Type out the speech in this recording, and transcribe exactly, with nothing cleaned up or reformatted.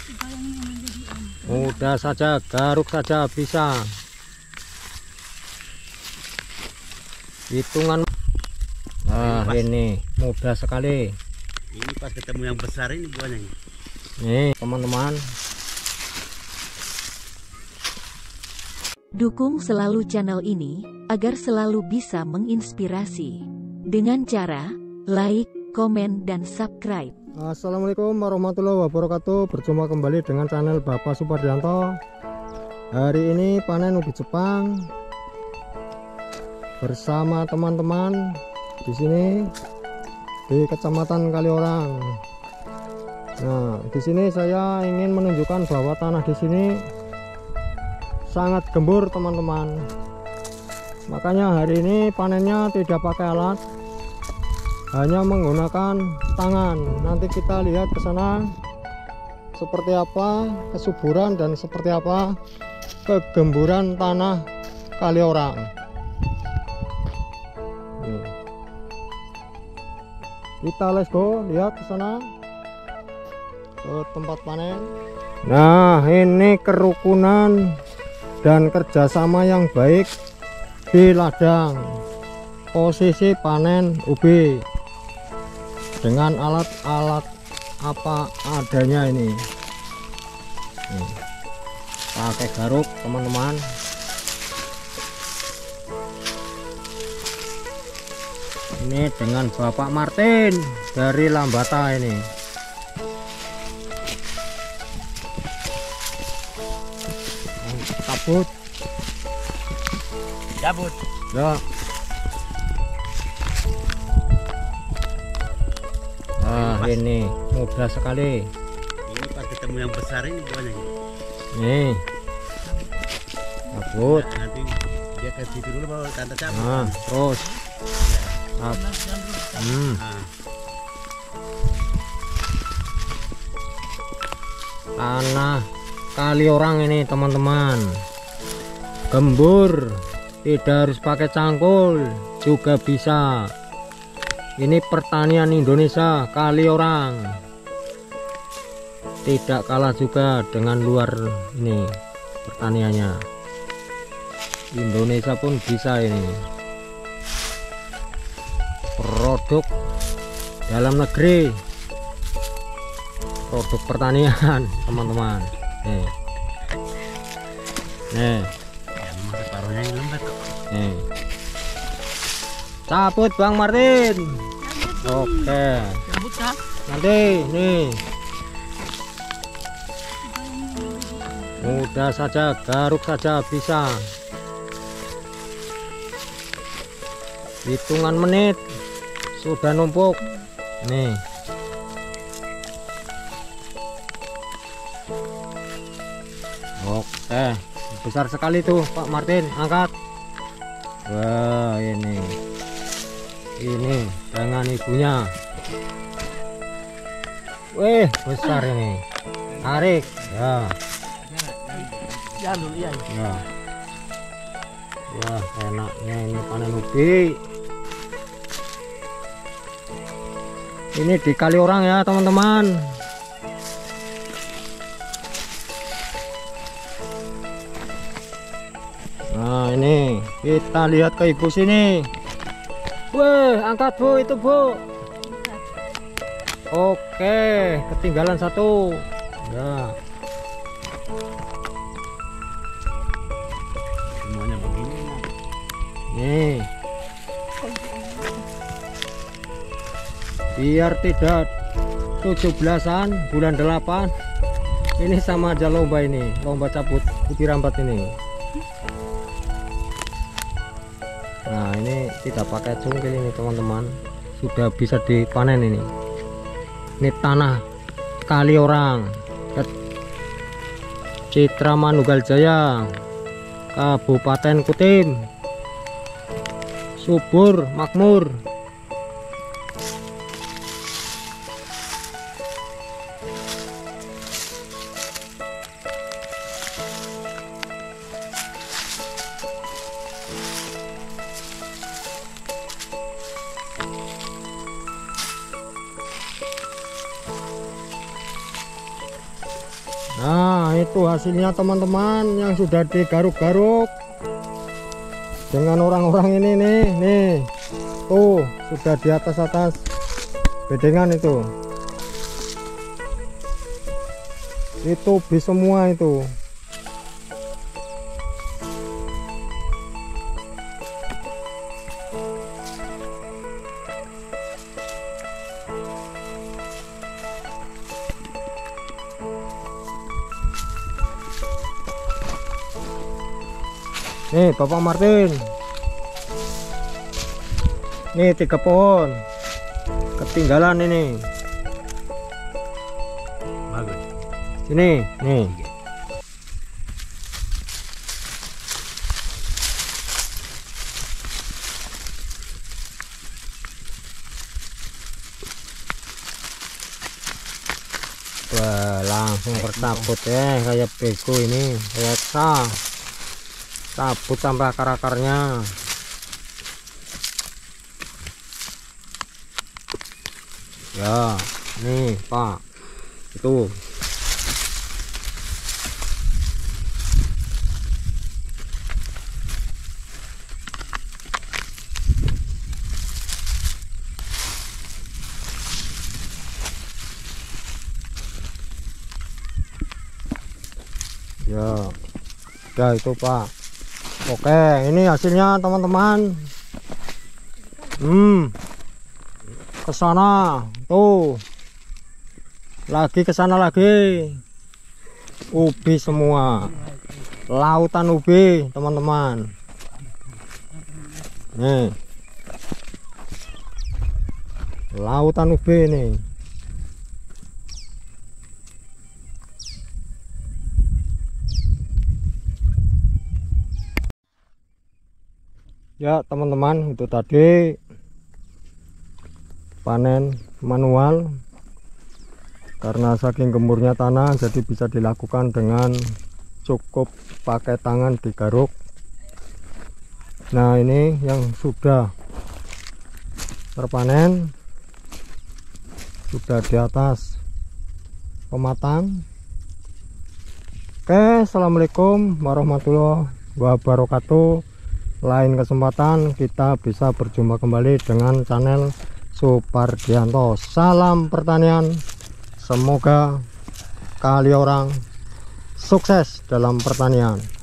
Mudah saja, garuk saja bisa. Hitungan. Nah, ini mudah sekali. Ini pas ketemu yang besar ini buahnya. Nih, teman-teman. Dukung selalu channel ini agar selalu bisa menginspirasi dengan cara like, komen, dan subscribe. Assalamualaikum warahmatullahi wabarakatuh. Berjumpa kembali dengan channel Bapak Supardianto. Hari ini panen ubi Jepang bersama teman-teman di sini di Kecamatan Kaliorang. Nah, di sini saya ingin menunjukkan bahwa tanah di sini sangat gembur, teman-teman. Makanya hari ini panennya tidak pakai alat, hanya menggunakan tangan. Nanti kita lihat ke sana seperti apa kesuburan dan seperti apa kegemburan tanah Kaliorang. Nih. Kita let's go, lihat ke sana ke tempat panen. Nah, ini kerukunan dan kerjasama yang baik di ladang posisi panen ubi dengan alat-alat apa adanya ini. Nih, pakai garuk, teman-teman. Ini dengan Bapak Martin dari Lambata ini. Cabut, cabut. ya. Nah, ini mudah sekali. Ini pas ketemu yang besar ini buahnya. Nih, cabut. Nah, nanti dia ke situ dulu baru tanda cabut. Nah, terus. Nah. Hmm. Nah. Tanah Kaliorang ini, teman-teman, gembur, tidak harus pakai cangkul juga bisa. Ini pertanian Indonesia, Kaliorang, tidak kalah juga dengan luar ini pertaniannya. Indonesia pun bisa ini. Produk dalam negeri, produk pertanian, teman-teman. Nih, nih, Ya, memang separuhnya ini lembek kok. nih. Cabut, Bang Martin. Oke. Cabut kah? Nanti nih. Mudah saja, garuk saja bisa. Hitungan menit sudah numpuk. Nih. Oke, besar sekali tuh Pak Martin, angkat. Wah, ini ini dengan ibunya. Wih, besar ini. Tarik, ya. Ya dulu ya. Ya. Wah, enaknya ini panen ubi. Ini di Kaliorang ya, teman-teman. Nah, ini kita lihat ke ibu sini. Wih, angkat Bu, itu Bu. Oke, ketinggalan satu. Ya. Semuanya begini. Nih. Biar tidak tujuh belasan bulan delapan. Ini sama aja lomba ini, lomba cabut ubi rambat ini. Nah, ini tidak pakai cungkil ini, teman-teman. Sudah bisa dipanen ini. Ini tanah Kaliorang, Citra Manunggal Jaya, Kabupaten Kutim, subur, makmur. Nah, itu hasilnya teman-teman yang sudah digaruk-garuk dengan orang-orang ini nih. Nih, tuh sudah di atas-atas bedengan itu. Itu bis semua itu. Nih Bapak Martin, nih tiga pohon ketinggalan ini. Bagus. Sini, nih. Wah, langsung tercabut ya, kayak bego ini, kayak sah. Cabut sampai akar-akarnya. Ya, nih Pak, itu. Ya, ya itu Pak. Oke, ini hasilnya teman-teman. Hmm, ke sana tuh, lagi ke sana lagi. Ubi semua, lautan ubi teman-teman. Nih, lautan ubi nih. Ya teman-teman, itu tadi panen manual karena saking gemburnya tanah, jadi bisa dilakukan dengan cukup pakai tangan digaruk. Nah, ini yang sudah terpanen, sudah di atas pematang. Oke, assalamualaikum warahmatullahi wabarakatuh. Lain kesempatan kita bisa berjumpa kembali dengan channel Supardianto. Salam pertanian, semoga kali orang sukses dalam pertanian.